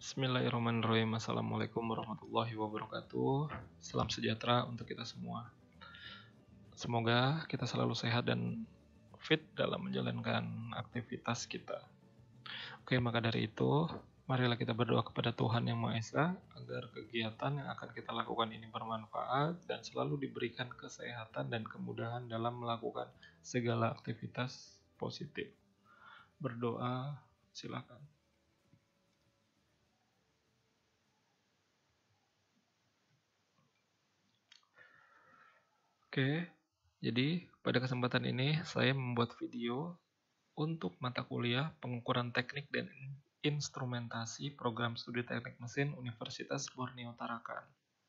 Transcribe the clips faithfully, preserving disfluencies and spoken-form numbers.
Bismillahirrahmanirrahim. Assalamualaikum warahmatullahi wabarakatuh. Salam sejahtera untuk kita semua. Semoga kita selalu sehat dan fit dalam menjalankan aktivitas kita. Oke, maka dari itu, marilah kita berdoa kepada Tuhan Yang Maha Esa agar kegiatan yang akan kita lakukan ini bermanfaat dan selalu diberikan kesehatan dan kemudahan dalam melakukan segala aktivitas positif. Berdoa, silakan. Oke, jadi pada kesempatan ini saya membuat video untuk mata kuliah pengukuran teknik dan instrumentasi program studi teknik mesin Universitas Borneo Tarakan.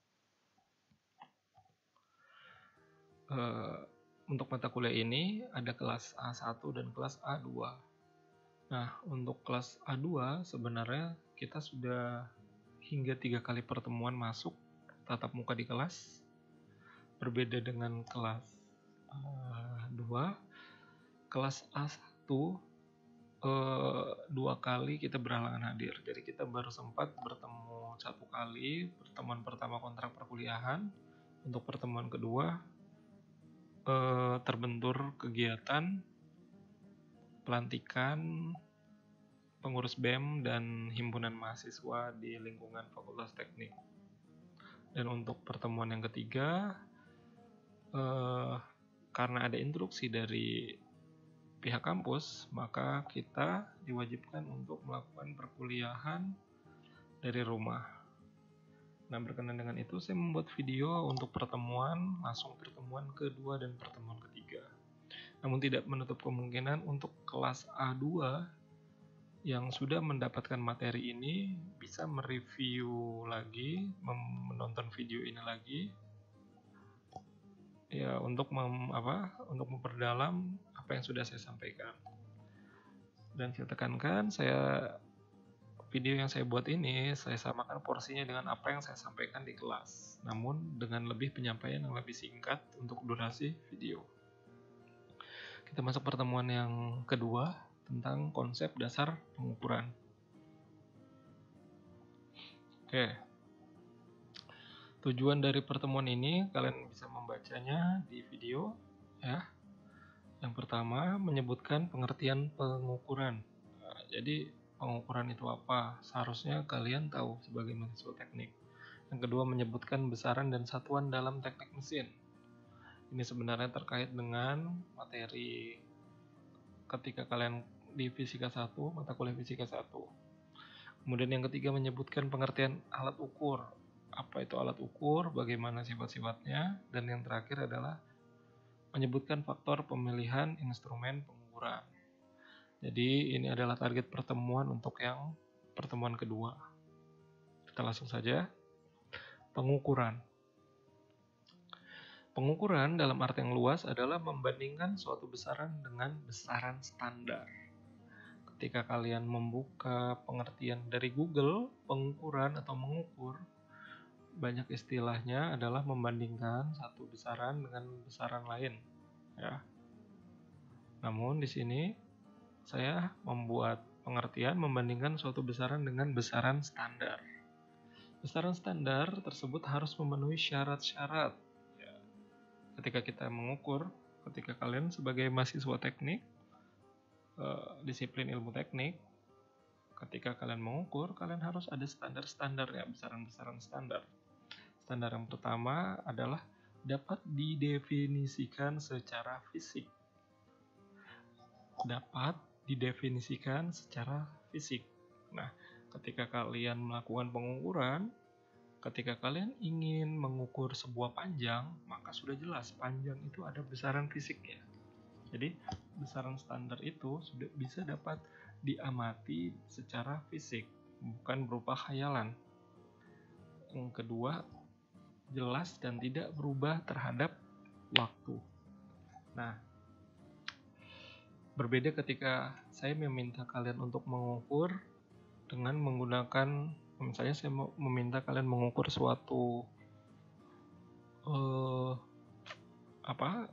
Uh, untuk mata kuliah ini ada kelas A satu dan kelas A dua. Nah, untuk kelas A dua sebenarnya kita sudah hingga tiga kali pertemuan masuk tatap muka di kelas. Berbeda dengan kelas A dua, kelas A satu uh, dua kali kita berhalangan hadir. Jadi kita baru sempat bertemu satu kali, pertemuan pertama kontrak perkuliahan. Untuk pertemuan kedua uh, terbentur kegiatan pelantikan pengurus B E M dan himpunan mahasiswa di lingkungan Fakultas Teknik. Dan untuk pertemuan yang ketiga, Uh, karena ada instruksi dari pihak kampus, maka kita diwajibkan untuk melakukan perkuliahan dari rumah. Nah, berkenan dengan itu saya membuat video untuk pertemuan, langsung pertemuan kedua dan pertemuan ketiga. Namun tidak menutup kemungkinan untuk kelas A dua yang sudah mendapatkan materi ini bisa mereview lagi, menonton video ini lagi. Ya, untuk mem, apa untuk memperdalam apa yang sudah saya sampaikan. Dan saya tekankan, saya video yang saya buat ini saya samakan porsinya dengan apa yang saya sampaikan di kelas, namun dengan lebih penyampaian yang lebih singkat untuk durasi video. Kita masuk pertemuan yang kedua tentang konsep dasar pengukuran. Oke. Tujuan dari pertemuan ini kalian bisa membacanya di video ya. Yang pertama, menyebutkan pengertian pengukuran. Nah, jadi pengukuran itu apa? Seharusnya kalian tahu sebagai mahasiswa teknik. Yang kedua, menyebutkan besaran dan satuan dalam teknik mesin. Ini sebenarnya terkait dengan materi ketika kalian di fisika satu, mata kuliah fisika satu. Kemudian yang ketiga, menyebutkan pengertian alat ukur. Apa itu alat ukur, bagaimana sifat-sifatnya, dan yang terakhir adalah menyebutkan faktor pemilihan instrumen pengukuran. Jadi ini adalah target pertemuan untuk yang pertemuan kedua. Kita langsung saja. Pengukuran. Pengukuran dalam arti yang luas adalah membandingkan suatu besaran dengan besaran standar. Ketika kalian membuka pengertian dari Google, pengukuran atau mengukur, banyak istilahnya adalah membandingkan satu besaran dengan besaran lain, ya. Namun di sini saya membuat pengertian membandingkan suatu besaran dengan besaran standar. Besaran standar tersebut harus memenuhi syarat-syarat. Ya. Ketika kita mengukur, ketika kalian sebagai mahasiswa teknik, eh, disiplin ilmu teknik, ketika kalian mengukur, kalian harus ada standar-standarnya, besaran-besaran standar. Standar yang pertama adalah dapat didefinisikan secara fisik. Dapat didefinisikan secara fisik. Nah, ketika kalian melakukan pengukuran, ketika kalian ingin mengukur sebuah panjang, maka sudah jelas panjang itu ada besaran fisiknya. Jadi, besaran standar itu sudah bisa dapat diamati secara fisik, bukan berupa khayalan. Yang kedua, jelas dan tidak berubah terhadap waktu. Nah, berbeda ketika saya meminta kalian untuk mengukur dengan menggunakan, misalnya saya meminta kalian mengukur suatu uh, apa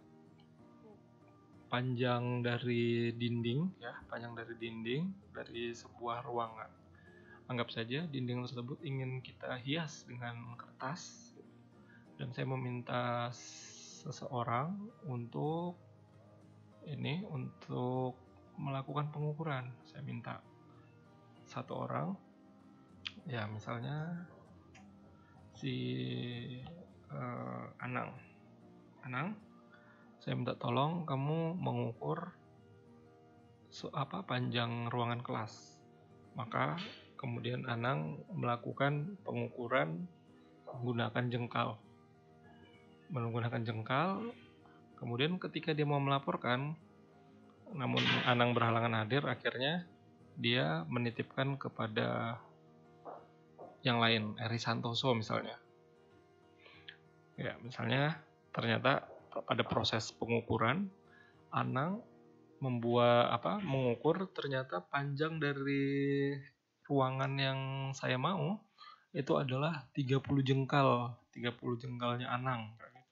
panjang dari dinding, ya, panjang dari dinding dari sebuah ruangan. Anggap saja dinding tersebut ingin kita hias dengan kertas, dan saya meminta seseorang untuk ini untuk melakukan pengukuran. Saya minta satu orang, ya misalnya si uh, Anang. Anang, saya minta tolong kamu mengukur so, apa panjang ruangan kelas. Maka kemudian Anang melakukan pengukuran menggunakan jengkal. Menggunakan jengkal, kemudian ketika dia mau melaporkan, namun Anang berhalangan hadir, akhirnya dia menitipkan kepada yang lain, Eri Santoso misalnya. Ya, misalnya ternyata pada proses pengukuran, Anang membuat apa mengukur ternyata panjang dari ruangan yang saya mau itu adalah tiga puluh jengkal, tiga puluh jengkalnya Anang.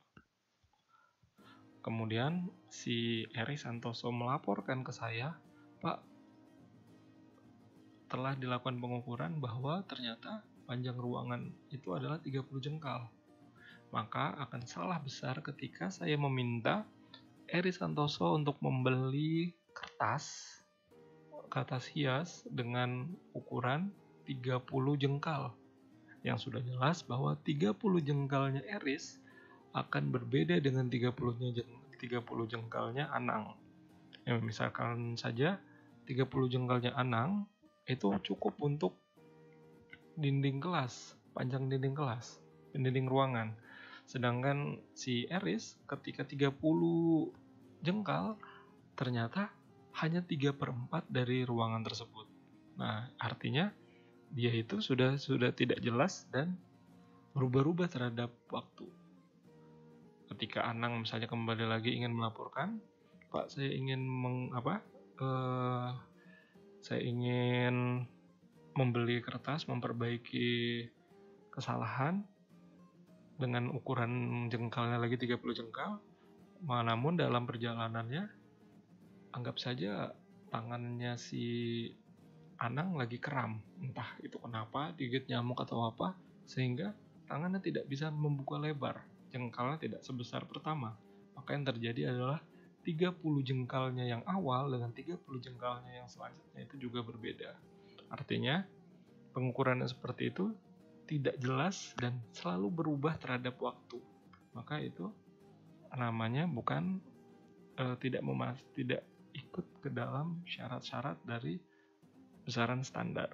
Kemudian si Eri Santoso melaporkan ke saya, Pak, telah dilakukan pengukuran bahwa ternyata panjang ruangan itu adalah tiga puluh jengkal. Maka akan salah besar ketika saya meminta Eri Santoso untuk membeli kertas kertas hias dengan ukuran tiga puluh jengkal. Yang sudah jelas bahwa tiga puluh jengkalnya Eris akan berbeda dengan tiga puluh jengkalnya Anang. Ya, misalkan saja tiga puluh jengkalnya Anang itu cukup untuk dinding kelas, panjang dinding kelas, dinding ruangan. Sedangkan si Eris ketika tiga puluh jengkal ternyata hanya tiga per empat dari ruangan tersebut. Nah, artinya dia itu sudah sudah tidak jelas dan berubah-ubah terhadap waktu. Ketika Anang misalnya kembali lagi ingin melaporkan, Pak, saya ingin meng, apa? Uh, saya ingin membeli kertas, memperbaiki kesalahan dengan ukuran jengkalnya lagi tiga puluh jengkal. Namun dalam perjalanannya, anggap saja tangannya si Anang lagi kram, entah itu kenapa, digigit nyamuk atau apa, sehingga tangannya tidak bisa membuka lebar, jengkalnya tidak sebesar pertama. Maka yang terjadi adalah tiga puluh jengkalnya yang awal dengan tiga puluh jengkalnya yang selanjutnya itu juga berbeda. Artinya, pengukuran yang seperti itu tidak jelas dan selalu berubah terhadap waktu. Maka itu namanya bukan e, tidak memas tidak ikut ke dalam syarat-syarat dari besaran standar.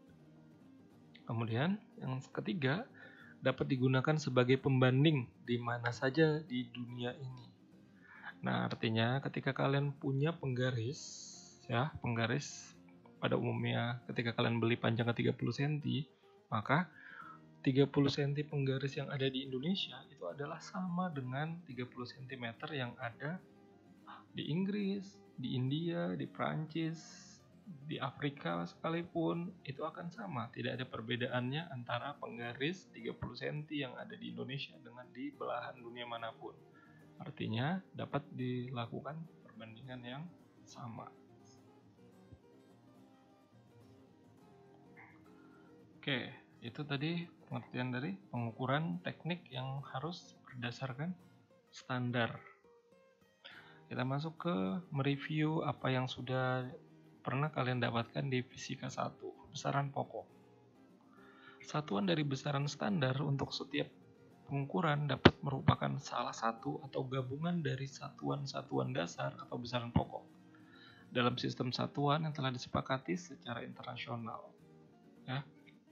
Kemudian yang ketiga, dapat digunakan sebagai pembanding di mana saja di dunia ini. Nah, artinya ketika kalian punya penggaris, ya, penggaris pada umumnya ketika kalian beli panjangnya tiga puluh sentimeter, maka tiga puluh sentimeter penggaris yang ada di Indonesia itu adalah sama dengan tiga puluh sentimeter yang ada di Inggris, di India, di Prancis, di Afrika sekalipun itu akan sama. Tidak ada perbedaannya antara penggaris tiga puluh sentimeter yang ada di Indonesia dengan di belahan dunia manapun. Artinya dapat dilakukan perbandingan yang sama. Oke, itu tadi pengertian dari pengukuran teknik yang harus berdasarkan standar. Kita masuk ke mereview apa yang sudah pernah kalian dapatkan di fisika satu, besaran pokok. Satuan dari besaran standar untuk setiap pengukuran dapat merupakan salah satu atau gabungan dari satuan-satuan dasar atau besaran pokok dalam sistem satuan yang telah disepakati secara internasional. Ya.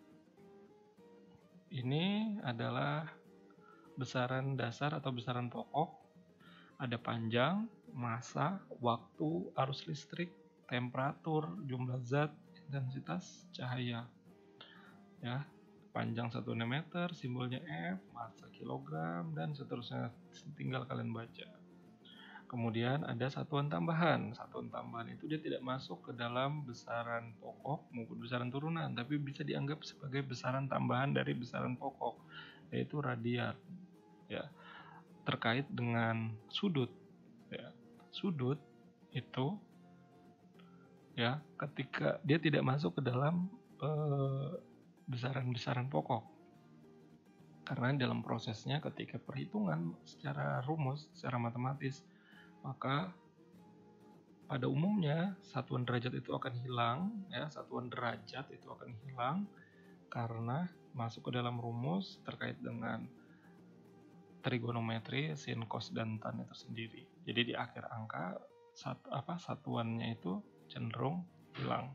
Ini adalah besaran dasar atau besaran pokok. Ada panjang, massa, waktu, arus listrik, temperatur, jumlah zat, intensitas cahaya. Ya, panjang satu meter, simbolnya F, massa kilogram, dan seterusnya. Tinggal kalian baca. Kemudian ada satuan tambahan. Satuan tambahan itu dia tidak masuk ke dalam besaran pokok maupun besaran turunan, tapi bisa dianggap sebagai besaran tambahan dari besaran pokok, yaitu radian. Ya, terkait dengan sudut. Ya, sudut itu ya ketika dia tidak masuk ke dalam eh, besaran-besaran pokok. Karena dalam prosesnya ketika perhitungan secara rumus, secara matematis, maka pada umumnya satuan derajat itu akan hilang, ya, satuan derajat itu akan hilang karena masuk ke dalam rumus terkait dengan trigonometri, sin, cos, dan tan itu sendiri. Jadi di akhir angka sat, apa satuannya itu cenderung hilang.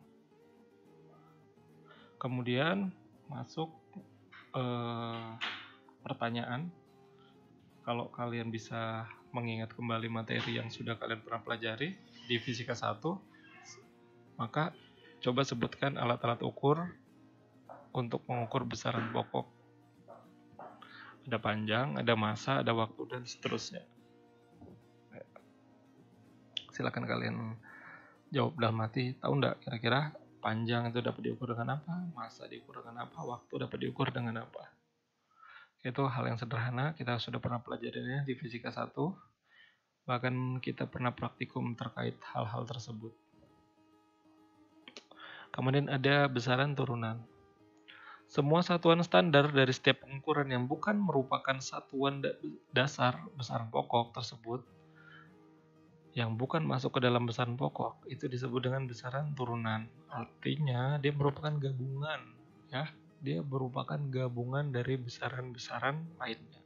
Kemudian masuk eh, pertanyaan. Kalau kalian bisa mengingat kembali materi yang sudah kalian pernah pelajari di fisika satu, maka coba sebutkan alat-alat ukur untuk mengukur besaran pokok. Ada panjang, ada massa, ada waktu, dan seterusnya. Silakan kalian jawab dalam hati. Tahu nggak kira-kira panjang itu dapat diukur dengan apa, massa diukur dengan apa, waktu dapat diukur dengan apa? Itu hal yang sederhana, kita sudah pernah pelajarinya di fisika satu. Bahkan kita pernah praktikum terkait hal-hal tersebut. Kemudian ada besaran turunan. Semua satuan standar dari setiap pengukuran yang bukan merupakan satuan dasar besaran pokok tersebut, yang bukan masuk ke dalam besaran pokok, itu disebut dengan besaran turunan. Artinya dia merupakan gabungan, ya. Dia merupakan gabungan dari besaran-besaran lainnya.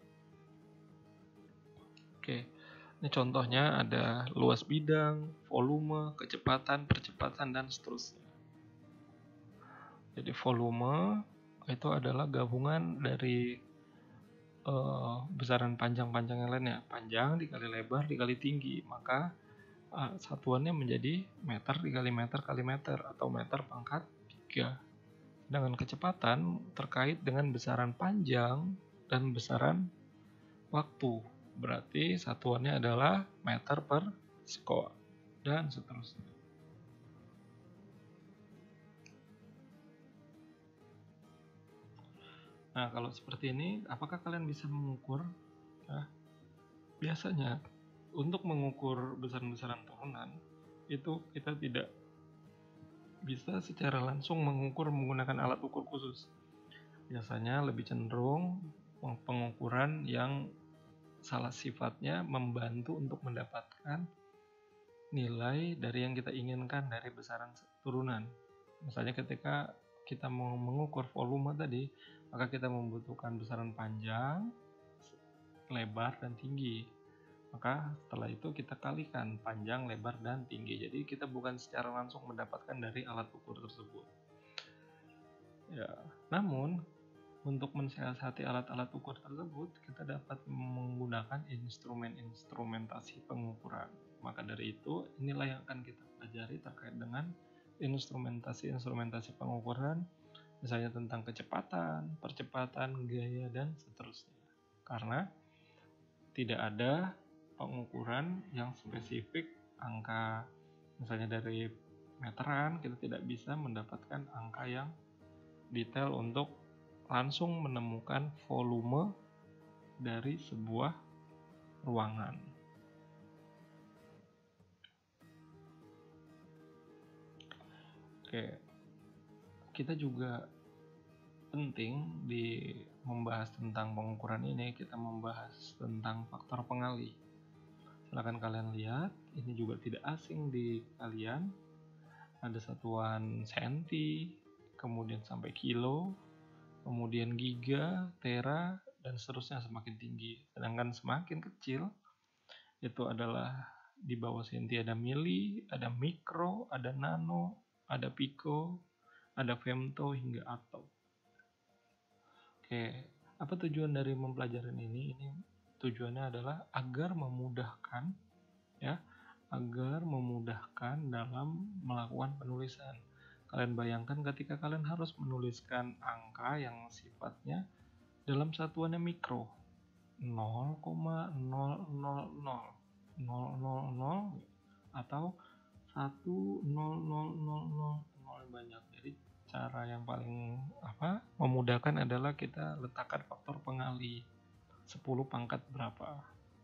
Oke, ini contohnya ada luas bidang, volume, kecepatan, percepatan, dan seterusnya. Jadi volume itu adalah gabungan dari uh, besaran panjang-panjang yang lainnya. Panjang dikali lebar dikali tinggi, maka uh, satuannya menjadi meter dikali meter kali meter atau meter pangkat tiga. Dengan kecepatan terkait dengan besaran panjang dan besaran waktu. Berarti satuannya adalah meter per sekon dan seterusnya. Nah, kalau seperti ini, apakah kalian bisa mengukur? Nah, biasanya untuk mengukur besaran-besaran turunan itu kita tidak bisa secara langsung mengukur menggunakan alat ukur khusus. Biasanya lebih cenderung pengukuran yang salah sifatnya membantu untuk mendapatkan nilai dari yang kita inginkan dari besaran turunan. Misalnya ketika kita mau mengukur volume tadi, maka kita membutuhkan besaran panjang, lebar, dan tinggi. Maka setelah itu kita kalikan panjang, lebar, dan tinggi. Jadi kita bukan secara langsung mendapatkan dari alat ukur tersebut. Ya, namun untuk mensiasati alat-alat ukur tersebut, kita dapat menggunakan instrumen-instrumentasi pengukuran. Maka dari itu, inilah yang akan kita pelajari terkait dengan instrumentasi-instrumentasi pengukuran, misalnya tentang kecepatan, percepatan, gaya, dan seterusnya. Karena tidak ada pengukuran yang spesifik angka, misalnya dari meteran, kita tidak bisa mendapatkan angka yang detail untuk langsung menemukan volume dari sebuah ruangan. Oke, kita juga penting di membahas tentang pengukuran ini, kita membahas tentang faktor pengali. Silahkan kalian lihat, ini juga tidak asing di kalian. Ada satuan senti, kemudian sampai kilo, kemudian giga, tera, dan seterusnya semakin tinggi. Sedangkan semakin kecil, itu adalah di bawah senti ada mili, ada mikro, ada nano, ada piko, ada femto, hingga atom. Oke, apa tujuan dari mempelajari ini? Ini tujuannya adalah agar memudahkan, ya, agar memudahkan dalam melakukan penulisan. Kalian bayangkan ketika kalian harus menuliskan angka yang sifatnya dalam satuannya mikro, nol koma nol nol nol nol nol nol atau satu nol nol nol nol banyak. Jadi cara yang paling apa memudahkan adalah kita letakkan faktor pengali sepuluh pangkat berapa.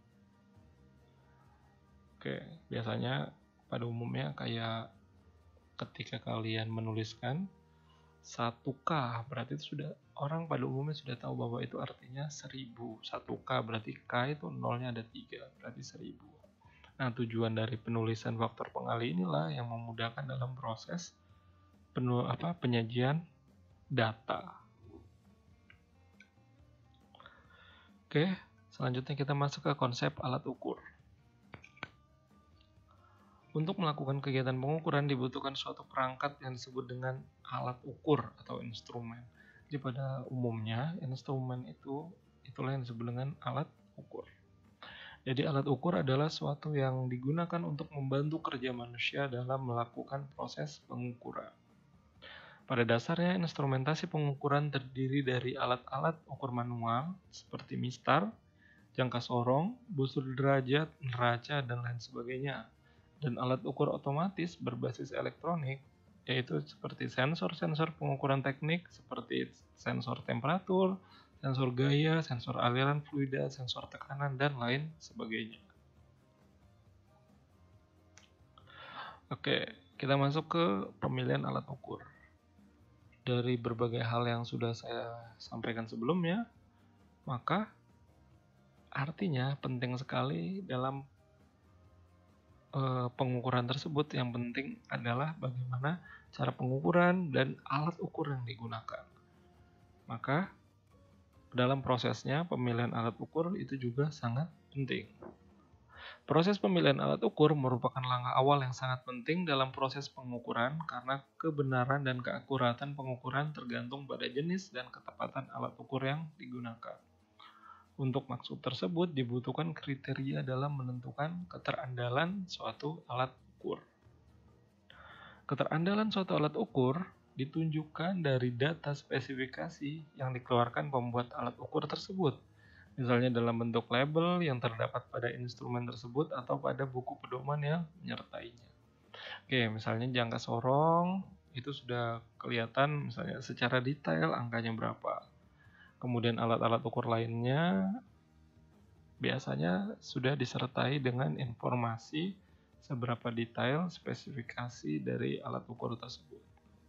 Oke, biasanya pada umumnya kayak ketika kalian menuliskan satu K berarti itu sudah orang pada umumnya sudah tahu bahwa itu artinya seribu. satu K berarti K itu nolnya ada tiga, berarti seribu. Nah, tujuan dari penulisan faktor pengali inilah yang memudahkan dalam proses penul apa penyajian data. Oke, selanjutnya kita masuk ke konsep alat ukur. Untuk melakukan kegiatan pengukuran dibutuhkan suatu perangkat yang disebut dengan alat ukur atau instrumen. Jadi pada umumnya instrumen itu itulah yang disebut dengan alat ukur. Jadi alat ukur adalah suatu yang digunakan untuk membantu kerja manusia dalam melakukan proses pengukuran. Pada dasarnya instrumentasi pengukuran terdiri dari alat-alat ukur manual seperti mistar, jangka sorong, busur derajat, neraca, dan lain sebagainya. Dan alat ukur otomatis berbasis elektronik, yaitu seperti sensor-sensor pengukuran teknik seperti sensor temperatur, sensor gaya, sensor aliran fluida, sensor tekanan, dan lain sebagainya. Oke, kita masuk ke pemilihan alat ukur. Dari berbagai hal yang sudah saya sampaikan sebelumnya, maka artinya penting sekali dalam pengukuran tersebut. Yang penting adalah bagaimana cara pengukuran dan alat ukur yang digunakan. Maka dalam prosesnya pemilihan alat ukur itu juga sangat penting. Proses pemilihan alat ukur merupakan langkah awal yang sangat penting dalam proses pengukuran karena kebenaran dan keakuratan pengukuran tergantung pada jenis dan ketepatan alat ukur yang digunakan. Untuk maksud tersebut dibutuhkan kriteria dalam menentukan keterandalan suatu alat ukur. Keterandalan suatu alat ukur ditunjukkan dari data spesifikasi yang dikeluarkan pembuat alat ukur tersebut, misalnya dalam bentuk label yang terdapat pada instrumen tersebut atau pada buku pedoman yang menyertainya. Oke, misalnya jangka sorong itu sudah kelihatan misalnya secara detail angkanya berapa. Kemudian alat-alat ukur lainnya biasanya sudah disertai dengan informasi seberapa detail spesifikasi dari alat ukur tersebut.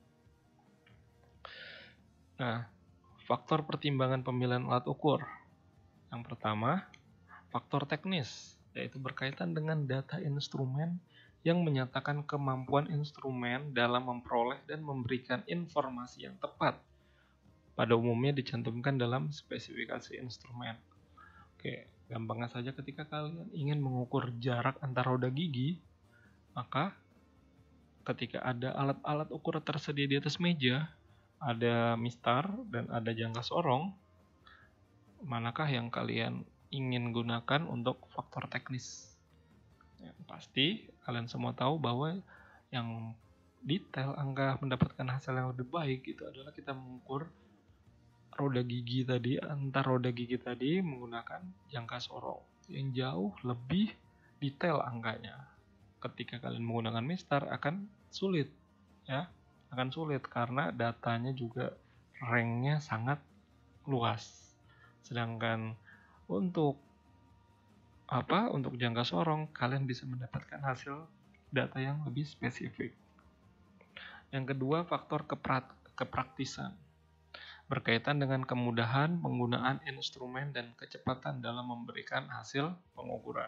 Nah, faktor pertimbangan pemilihan alat ukur. Yang pertama, faktor teknis, yaitu berkaitan dengan data instrumen yang menyatakan kemampuan instrumen dalam memperoleh dan memberikan informasi yang tepat. Pada umumnya dicantumkan dalam spesifikasi instrumen. Oke, gampangnya saja ketika kalian ingin mengukur jarak antar roda gigi, maka ketika ada alat-alat ukur tersedia di atas meja, ada mistar dan ada jangka sorong, manakah yang kalian ingin gunakan untuk faktor teknis? Ya, pasti kalian semua tahu bahwa yang detail angka mendapatkan hasil yang lebih baik itu adalah kita mengukur roda gigi tadi, antar roda gigi tadi menggunakan jangka sorong yang jauh lebih detail angkanya. Ketika kalian menggunakan mistar akan sulit, ya, akan sulit karena datanya juga ranknya sangat luas. Sedangkan untuk apa? Untuk jangka sorong kalian bisa mendapatkan hasil data yang lebih spesifik. Yang kedua, faktor keprak- kepraktisan. Berkaitan dengan kemudahan penggunaan instrumen dan kecepatan dalam memberikan hasil pengukuran.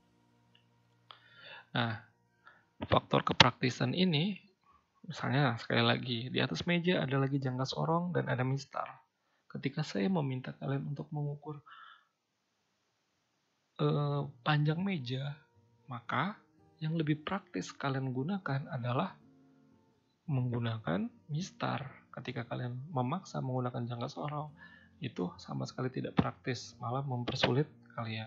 Nah, faktor kepraktisan ini, misalnya sekali lagi, di atas meja ada lagi jangka sorong dan ada mistar. Ketika saya meminta kalian untuk mengukur eh, panjang meja, maka yang lebih praktis kalian gunakan adalah menggunakan mistar. Ketika kalian memaksa menggunakan jangka sorong, itu sama sekali tidak praktis, malah mempersulit kalian.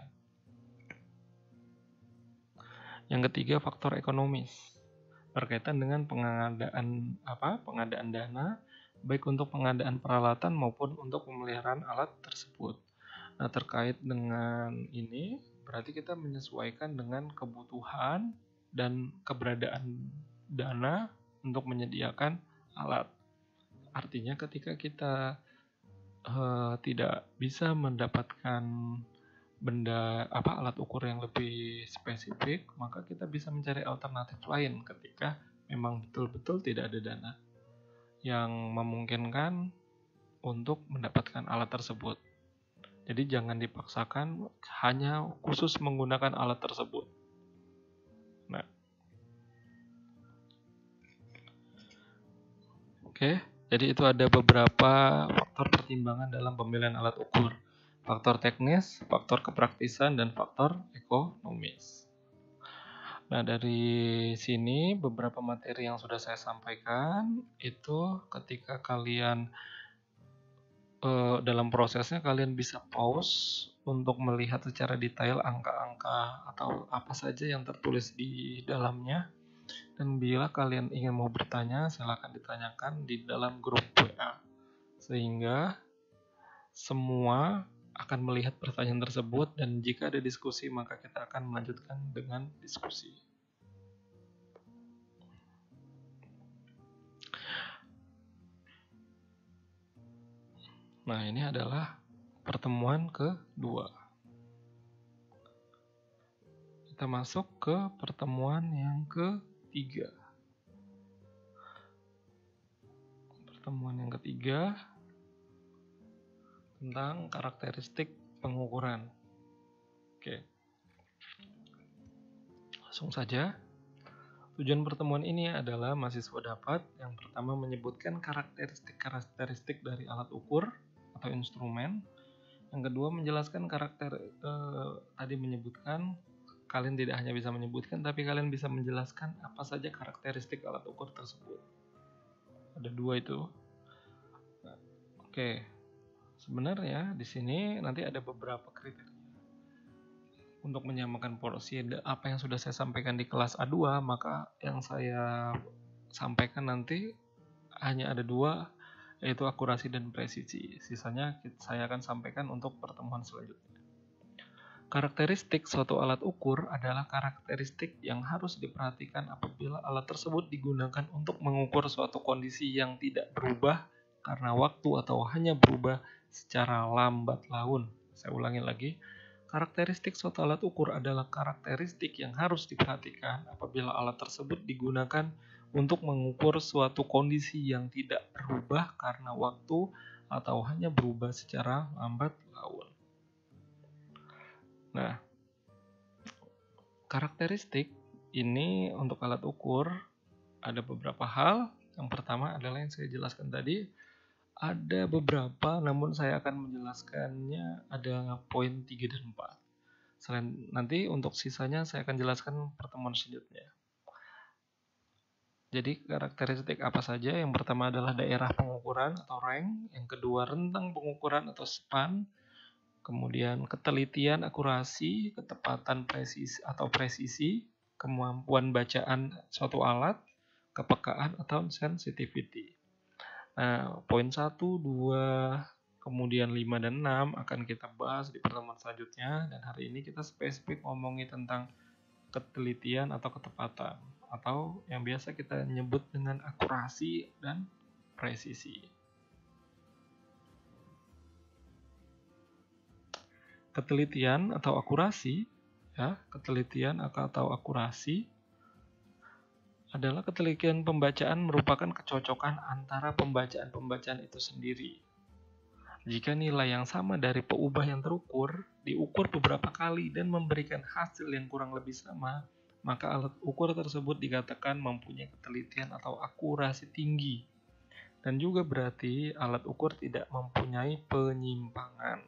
Yang ketiga, faktor ekonomis. Berkaitan dengan pengadaan apa? Pengadaan dana, baik untuk pengadaan peralatan maupun untuk pemeliharaan alat tersebut. Nah, terkait dengan ini, berarti kita menyesuaikan dengan kebutuhan dan keberadaan dana untuk menyediakan alat. Artinya ketika kita uh, tidak bisa mendapatkan benda apa alat ukur yang lebih spesifik, maka kita bisa mencari alternatif lain ketika memang betul-betul tidak ada dana. yang memungkinkan untuk mendapatkan alat tersebut. Jadi jangan dipaksakan hanya khusus menggunakan alat tersebut. Nah, oke, jadi itu ada beberapa faktor pertimbangan dalam pemilihan alat ukur. Faktor teknis, faktor kepraktisan, dan faktor ekonomis. Nah, dari sini beberapa materi yang sudah saya sampaikan itu ketika kalian Uh, dalam prosesnya kalian bisa pause untuk melihat secara detail angka-angka atau apa saja yang tertulis di dalamnya. Dan bila kalian ingin mau bertanya, silakan ditanyakan di dalam grup W A. Sehingga semua akan melihat pertanyaan tersebut, dan jika ada diskusi maka kita akan melanjutkan dengan diskusi. Nah, ini adalah pertemuan kedua. Kita masuk ke pertemuan yang ketiga. Pertemuan yang ketiga tentang karakteristik pengukuran. Oke. Langsung saja. Tujuan pertemuan ini adalah mahasiswa dapat yang pertama menyebutkan karakteristik-karakteristik dari alat ukur atau instrumen. Yang kedua menjelaskan karakter eh, tadi menyebutkan kalian tidak hanya bisa menyebutkan tapi kalian bisa menjelaskan apa saja karakteristik alat ukur tersebut. Ada dua itu. Nah, oke. Sebenarnya di sini nanti ada beberapa kriteria untuk menyamakan porsi apa yang sudah saya sampaikan di kelas A dua, maka yang saya sampaikan nanti hanya ada dua, yaitu akurasi dan presisi. Sisanya saya akan sampaikan untuk pertemuan selanjutnya. Karakteristik suatu alat ukur adalah karakteristik yang harus diperhatikan apabila alat tersebut digunakan untuk mengukur suatu kondisi yang tidak berubah karena waktu atau hanya berubah secara lambat laun. Saya ulangi lagi. Karakteristik suatu alat ukur adalah karakteristik yang harus diperhatikan apabila alat tersebut digunakan untuk mengukur suatu kondisi yang tidak berubah karena waktu atau hanya berubah secara lambat laun. Nah, karakteristik ini untuk alat ukur ada beberapa hal. Yang pertama adalah yang saya jelaskan tadi. Ada beberapa, namun saya akan menjelaskannya ada poin tiga dan empat. Selain nanti untuk sisanya saya akan jelaskan pertemuan selanjutnya. Jadi karakteristik apa saja? Yang pertama adalah daerah pengukuran atau rank, yang kedua rentang pengukuran atau span, kemudian ketelitian, akurasi, ketepatan presisi atau presisi, kemampuan bacaan suatu alat, kepekaan atau sensitivity. Nah, poin satu, dua, kemudian lima dan enam akan kita bahas di pertemuan selanjutnya, dan hari ini kita spesifik ngomongin tentang ketelitian atau ketepatan, atau yang biasa kita nyebut dengan akurasi dan presisi. Ketelitian atau akurasi, ya, ketelitian atau akurasi adalah ketelitian pembacaan merupakan kecocokan antara pembacaan-pembacaan itu sendiri. Jika nilai yang sama dari peubah yang terukur diukur beberapa kali dan memberikan hasil yang kurang lebih sama, maka alat ukur tersebut dikatakan mempunyai ketelitian atau akurasi tinggi. Dan juga berarti alat ukur tidak mempunyai penyimpangan.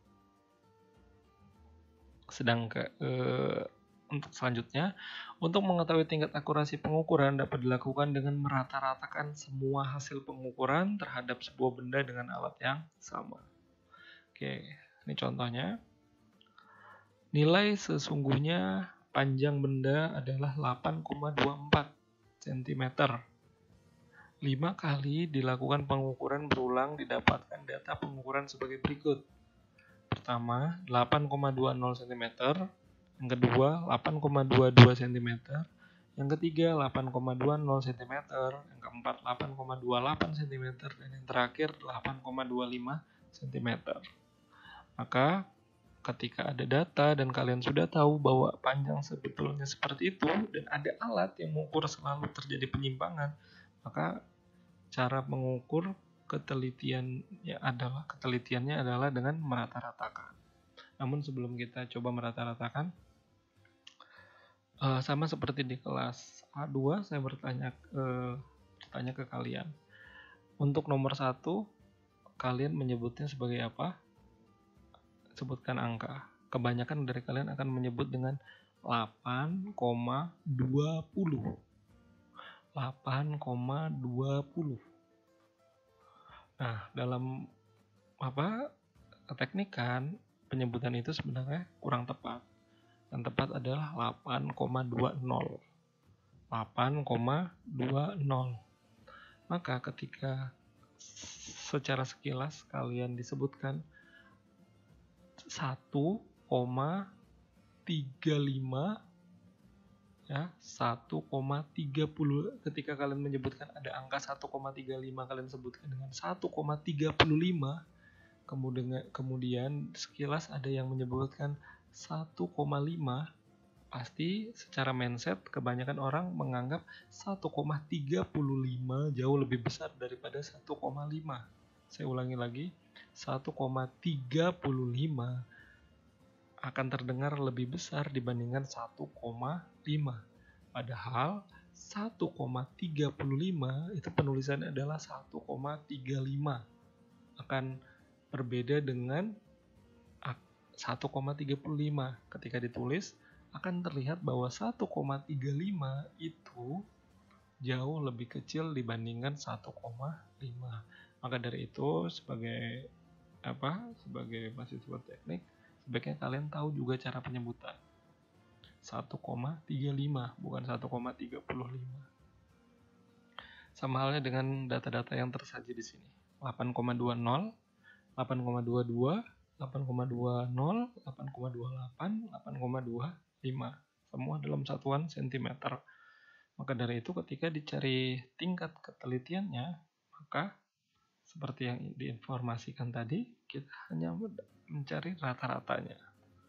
Sedangkan eh, untuk selanjutnya, untuk mengetahui tingkat akurasi pengukuran dapat dilakukan dengan merata-ratakan semua hasil pengukuran terhadap sebuah benda dengan alat yang sama. Oke, ini contohnya. Nilai sesungguhnya panjang benda adalah delapan koma dua empat sentimeter. lima kali dilakukan pengukuran berulang didapatkan data pengukuran sebagai berikut. Pertama, delapan koma dua nol sentimeter. Yang kedua, delapan koma dua dua sentimeter. Yang ketiga, delapan koma dua nol sentimeter. Yang keempat, delapan koma dua delapan sentimeter. Dan yang terakhir, delapan koma dua lima sentimeter. Maka, ketika ada data dan kalian sudah tahu bahwa panjang sebetulnya seperti itu, dan ada alat yang mengukur selalu terjadi penyimpangan, maka cara mengukur ketelitiannya adalah ketelitiannya adalah dengan merata-ratakan. Namun sebelum kita coba merata-ratakan, uh, sama seperti di kelas A dua, saya bertanya uh, bertanya ke kalian. Untuk nomor satu, kalian menyebutnya sebagai apa? Sebutkan angka. Kebanyakan dari kalian akan menyebut dengan delapan koma dua puluh. delapan koma dua puluh. Nah, dalam apa teknik kan penyebutan itu sebenarnya kurang tepat. Yang tepat adalah delapan koma dua nol. delapan koma dua nol. Maka ketika secara sekilas kalian disebutkan satu koma tiga lima ya, satu koma tiga nol, ketika kalian menyebutkan ada angka satu koma tiga lima, kalian sebutkan dengan satu koma tiga lima. Kemudian kemudian sekilas ada yang menyebutkan satu koma lima, pasti secara mindset kebanyakan orang menganggap satu koma tiga lima jauh lebih besar daripada satu koma lima. Saya ulangi lagi, satu koma tiga lima akan terdengar lebih besar dibandingkan satu koma lima. Padahal satu koma tiga lima itu penulisannya adalah satu koma tiga lima. Akan berbeda dengan satu koma tiga lima. Ketika ditulis akan terlihat bahwa satu koma tiga lima itu jauh lebih kecil dibandingkan satu koma lima. Maka dari itu sebagai apa? Sebagai mahasiswa teknik, sebaiknya kalian tahu juga cara penyebutan. satu koma tiga lima bukan satu koma tiga lima. Sama halnya dengan data-data yang tersaji di sini. delapan koma dua nol, delapan koma dua dua, delapan koma dua nol, delapan koma dua delapan, delapan koma dua lima. Semua dalam satuan sentimeter. Maka dari itu ketika dicari tingkat ketelitiannya, maka seperti yang diinformasikan tadi, kita hanya mencari rata-ratanya.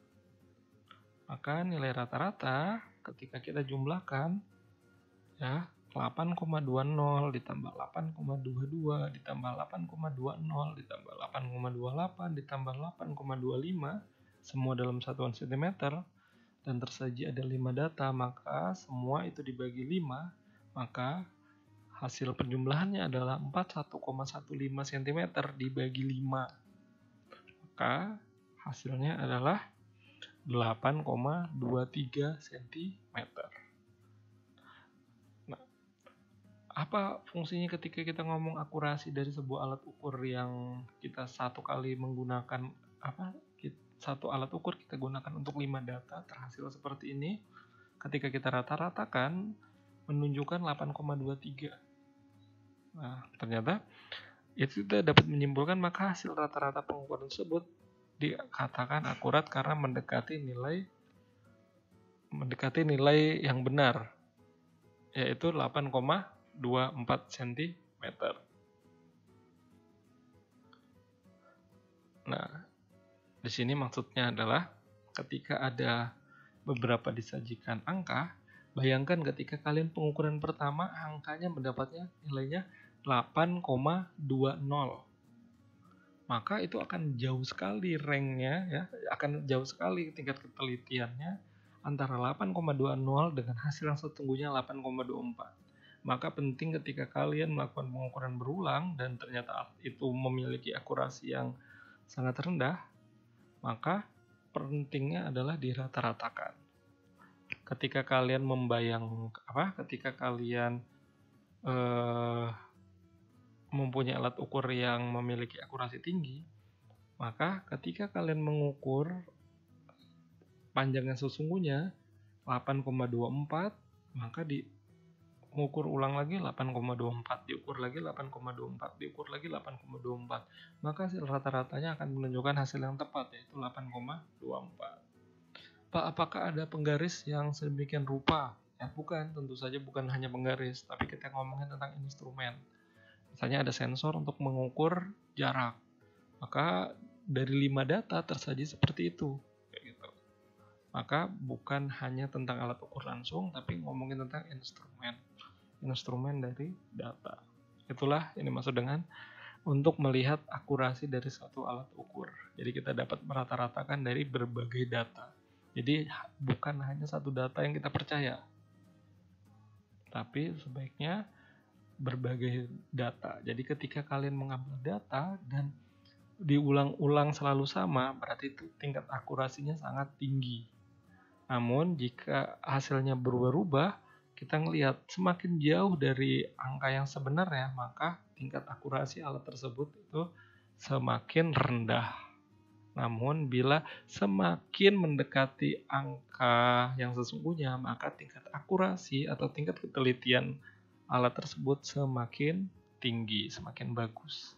Maka nilai rata-rata ketika kita jumlahkan, ya, delapan koma dua nol ditambah delapan koma dua dua ditambah delapan koma dua nol ditambah delapan koma dua delapan ditambah delapan koma dua lima, semua dalam satuan sentimeter, dan tersaji ada lima data, maka semua itu dibagi lima, maka hasil penjumlahannya adalah empat puluh satu koma satu lima sentimeter dibagi lima. Maka hasilnya adalah delapan koma dua tiga sentimeter. Nah, apa fungsinya ketika kita ngomong akurasi dari sebuah alat ukur yang kita satu kali menggunakan apa? Satu alat ukur kita gunakan untuk lima data terhasil seperti ini. Ketika kita rata-ratakan menunjukkan delapan koma dua tiga. Nah, ternyata itu kita dapat menyimpulkan maka hasil rata-rata pengukuran tersebut dikatakan akurat karena mendekati nilai mendekati nilai yang benar, yaitu delapan koma dua empat sentimeter. Nah, di sini maksudnya adalah ketika ada beberapa disajikan angka, bayangkan ketika kalian pengukuran pertama angkanya mendapatnya nilainya delapan koma dua nol. Maka itu akan jauh sekali ranknya, ya, akan jauh sekali tingkat ketelitiannya antara delapan koma dua nol dengan hasil yang sesungguhnya delapan koma dua empat. Maka penting ketika kalian melakukan pengukuran berulang dan ternyata itu memiliki akurasi yang sangat rendah, maka pentingnya adalah dirata-ratakan. Ketika kalian membayang apa? Ketika kalian eh, mempunyai alat ukur yang memiliki akurasi tinggi, maka ketika kalian mengukur panjangnya sesungguhnya delapan koma dua empat, maka di mengukur ulang lagi delapan koma dua empat, diukur lagi delapan koma dua empat, diukur lagi delapan koma dua empat, maka hasil rata-ratanya akan menunjukkan hasil yang tepat, yaitu delapan koma dua empat. Pak, apakah ada penggaris yang sedemikian rupa? Ya bukan, tentu saja bukan hanya penggaris, tapi kita ngomongin tentang instrumen. Misalnya ada sensor untuk mengukur jarak, maka dari lima data tersaji seperti itu, kayak gitu. Maka bukan hanya tentang alat ukur langsung, tapi ngomongin tentang instrumen, instrumen dari data. Itulah ini maksud dengan untuk melihat akurasi dari suatu alat ukur. Jadi kita dapat merata-ratakan dari berbagai data. Jadi bukan hanya satu data yang kita percaya, tapi sebaiknya berbagai data. Jadi ketika kalian mengambil data dan diulang-ulang selalu sama, berarti itu tingkat akurasinya sangat tinggi. Namun jika hasilnya berubah-ubah, kita ngelihat semakin jauh dari angka yang sebenarnya, maka tingkat akurasi alat tersebut itu semakin rendah. Namun bila semakin mendekati angka yang sesungguhnya, maka tingkat akurasi atau tingkat ketelitian alat tersebut semakin tinggi, semakin bagus.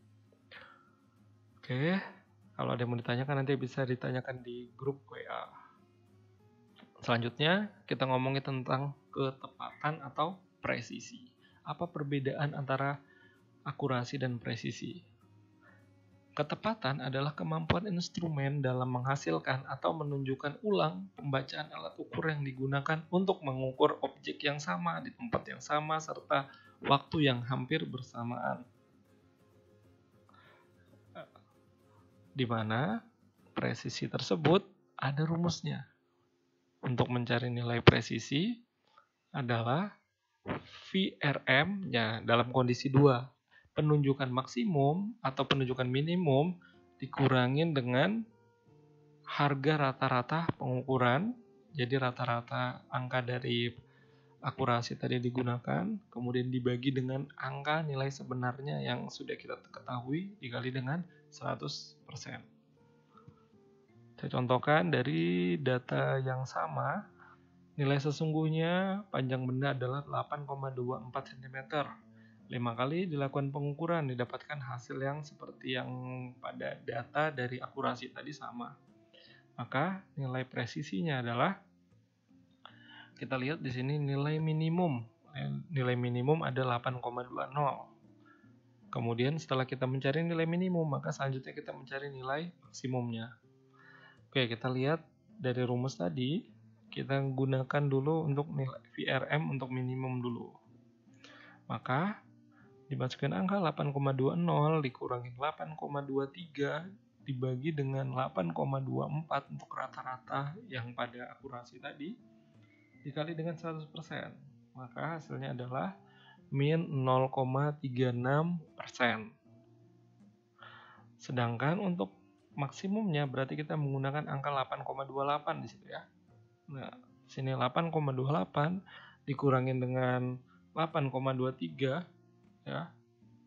Oke, kalau ada yang mau ditanyakan nanti bisa ditanyakan di grup W A. Selanjutnya kita ngomongin tentang ketepatan atau presisi. Apa perbedaan antara akurasi dan presisi? Ketepatan adalah kemampuan instrumen dalam menghasilkan atau menunjukkan ulang pembacaan alat ukur yang digunakan untuk mengukur objek yang sama di tempat yang sama serta waktu yang hampir bersamaan. Di mana presisi tersebut ada rumusnya. Untuk mencari nilai presisi adalah V R M ya dalam kondisi dua. Penunjukan maksimum atau penunjukan minimum dikurangin dengan harga rata-rata pengukuran. Jadi rata-rata angka dari akurasi tadi digunakan, kemudian dibagi dengan angka nilai sebenarnya yang sudah kita ketahui dikali dengan seratus persen. Saya contohkan dari data yang sama, nilai sesungguhnya panjang benda adalah delapan koma dua empat sentimeter. lima kali dilakukan pengukuran didapatkan hasil yang seperti yang pada data dari akurasi tadi sama. Maka nilai presisinya adalah, kita lihat di sini nilai minimum. Nilai minimum ada delapan koma dua nol. Kemudian setelah kita mencari nilai minimum, maka selanjutnya kita mencari nilai maksimumnya. Oke, kita lihat dari rumus tadi, kita gunakan dulu untuk nilai V R M untuk minimum dulu. Maka dimasukkan angka delapan koma dua nol dikurangi delapan koma dua tiga dibagi dengan delapan koma dua empat untuk rata-rata yang pada akurasi tadi dikali dengan seratus persen. Maka hasilnya adalah min nol koma tiga enam persen. Sedangkan untuk maksimumnya berarti kita menggunakan angka delapan koma dua delapan di situ ya. Nah, sini delapan koma dua delapan dikurangin dengan delapan koma dua tiga ya.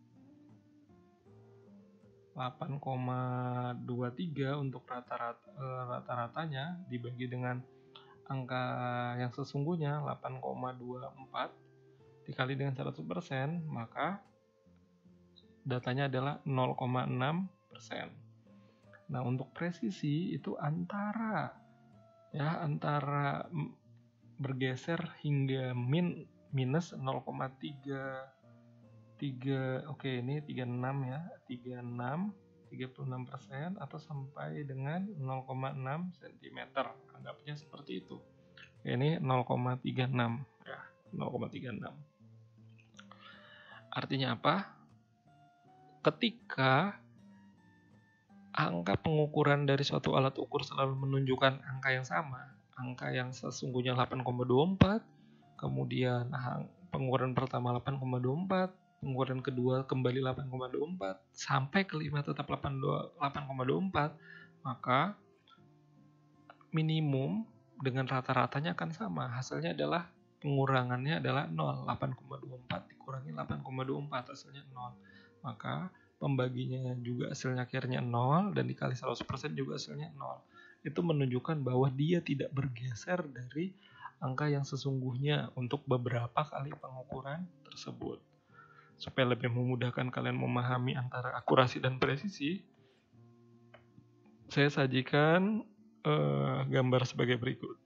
delapan koma dua tiga untuk rata-rata rata-ratanya dibagi dengan angka yang sesungguhnya delapan koma dua empat dikali dengan seratus persen, maka datanya adalah nol koma enam persen. Nah, untuk presisi itu antara ya antara bergeser hingga min minus nol koma tiga tiga, oke ini tiga puluh enam ya, tiga puluh enam, tiga puluh enam persen atau sampai dengan nol koma enam sentimeter. Anggapnya seperti itu. Oke, ini nol koma tiga enam ya, nol koma tiga enam. Artinya apa? Ketika angka pengukuran dari suatu alat ukur selalu menunjukkan angka yang sama, angka yang sesungguhnya delapan koma dua empat, kemudian pengukuran pertama delapan koma dua empat, pengukuran kedua kembali delapan koma dua empat, sampai kelima tetap delapan koma dua empat, maka minimum dengan rata-ratanya akan sama. Hasilnya adalah pengurangannya adalah nol, delapan koma dua empat dikurangi delapan koma dua empat hasilnya nol. Maka pembaginya juga hasilnya akhirnya nol dan dikali seratus persen juga hasilnya nol. Itu menunjukkan bahwa dia tidak bergeser dari angka yang sesungguhnya untuk beberapa kali pengukuran tersebut. Supaya lebih memudahkan kalian memahami antara akurasi dan presisi, saya sajikan uh, gambar sebagai berikut.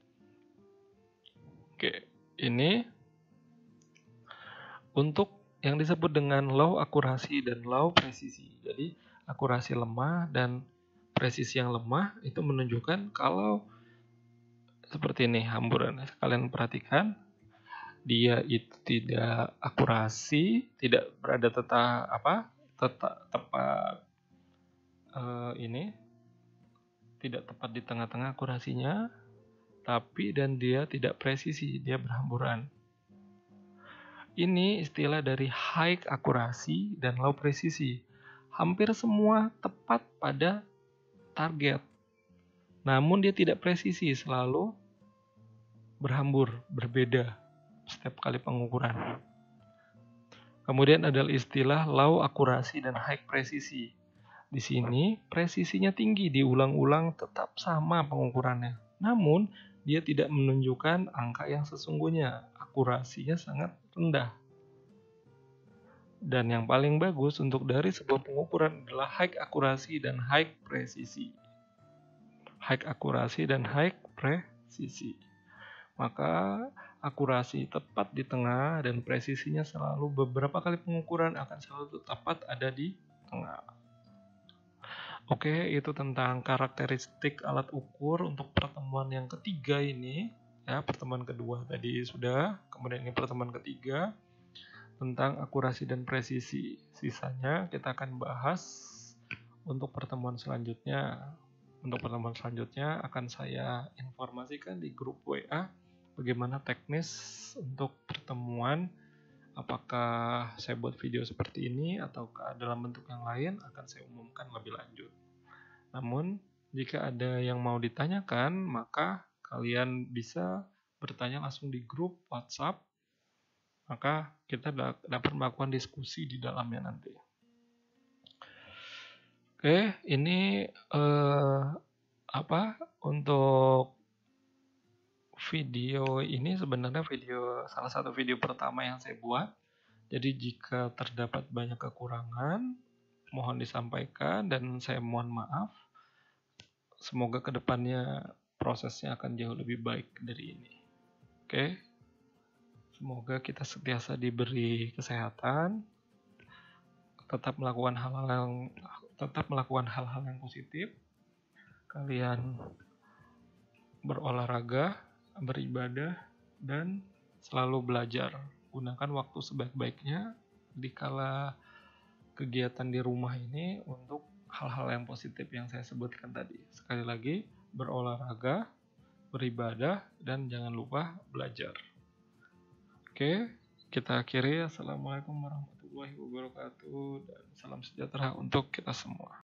Oke, ini untuk yang disebut dengan low akurasi dan low presisi. Jadi akurasi lemah dan presisi yang lemah itu menunjukkan kalau seperti ini hamburan. Kalian perhatikan dia itu tidak akurasi, tidak berada tetap apa tetap tepat uh, ini tidak tepat di tengah-tengah akurasinya, tapi dan dia tidak presisi, dia berhamburan. Ini istilah dari high akurasi dan low presisi. Hampir semua tepat pada target, namun dia tidak presisi, selalu berhambur, berbeda setiap kali pengukuran. Kemudian adalah istilah low akurasi dan high presisi. Di sini presisinya tinggi, diulang-ulang tetap sama pengukurannya, namun dia tidak menunjukkan angka yang sesungguhnya, akurasinya sangat rendah. Dan yang paling bagus untuk dari sebuah pengukuran adalah high akurasi dan high presisi. High akurasi dan high presisi. Maka akurasi tepat di tengah dan presisinya selalu beberapa kali pengukuran akan selalu tepat ada di tengah. Oke, itu tentang karakteristik alat ukur untuk pertemuan yang ketiga ini. Ya, pertemuan kedua tadi sudah, kemudian ini pertemuan ketiga tentang akurasi dan presisi. Sisanya kita akan bahas untuk pertemuan selanjutnya. Untuk pertemuan selanjutnya akan saya informasikan di grup W A bagaimana teknis untuk pertemuan. Apakah saya buat video seperti ini ataukah dalam bentuk yang lain akan saya umumkan lebih lanjut. Namun jika ada yang mau ditanyakan, maka kalian bisa bertanya langsung di grup WhatsApp. Maka kita dapat melakukan diskusi di dalamnya nanti. Oke, ini eh, apa untuk video ini sebenarnya video salah satu video pertama yang saya buat. Jadi jika terdapat banyak kekurangan, mohon disampaikan dan saya mohon maaf. Semoga kedepannya prosesnya akan jauh lebih baik dari ini. Oke. Semoga kita sentiasa diberi kesehatan, tetap melakukan hal-hal yang tetap melakukan hal-hal yang positif. Kalian berolahraga, beribadah, dan selalu belajar. Gunakan waktu sebaik-baiknya dikala kegiatan di rumah ini untuk hal-hal yang positif yang saya sebutkan tadi. Sekali lagi, berolahraga, beribadah, dan jangan lupa belajar. Oke, kita akhiri. Assalamualaikum warahmatullahi wabarakatuh dan salam sejahtera untuk kita semua.